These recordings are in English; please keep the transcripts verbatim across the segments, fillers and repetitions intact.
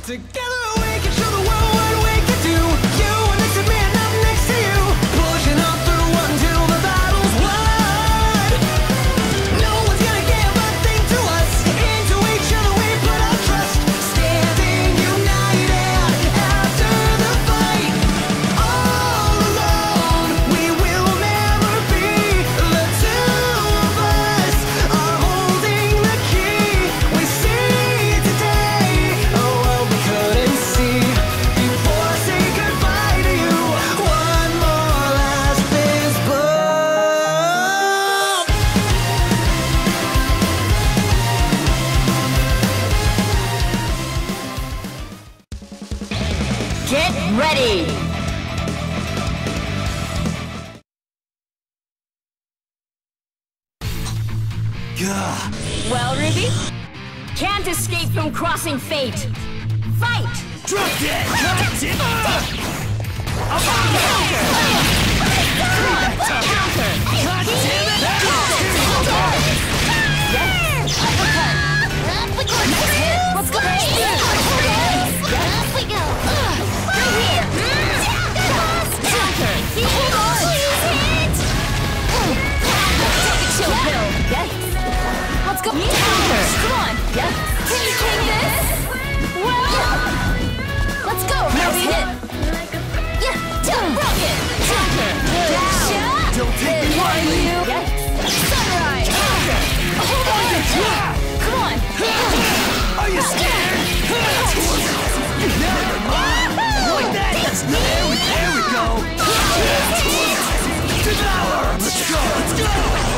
Together we can show the world what we can do. You are next to me and I'm next to you. Pushing on through until the battle's won. No one's gonna give a thing to us. Into each other we put our trust. Standing united after the fight. All alone we will never be. The two of us are holding the key. We see today a world we couldn't see before I say goodbye to you. One more last fist bump. Get ready! Gah. Well, Ruby? Can't escape from crossing fate. Fight! Drop dead! Cut it! Let's go! Up we go. Right here! Hold on! Take a chill pill! Yes! Let's go! Counter! Come on! Yes! Can you take this? Well! Let's go! Nice hit! Yeah! Rocket! Counter! Down! Don't take me lightly! Yes! Sunrise! Counter! Hold on! Come on! Are you scared? Never mind! Like that! That's there we, there we go! Devour! Let's go! Let's go!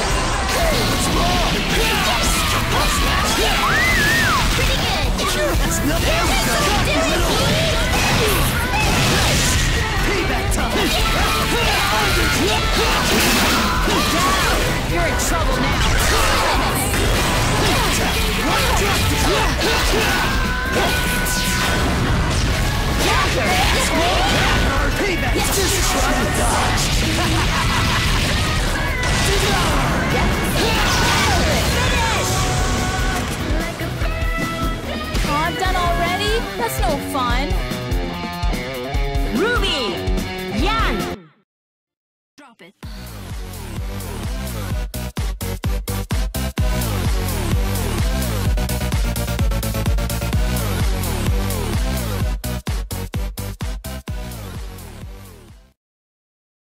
Pretty good. That's not there we go! Payback time! You're in trouble now! Payback! Just try to dodge!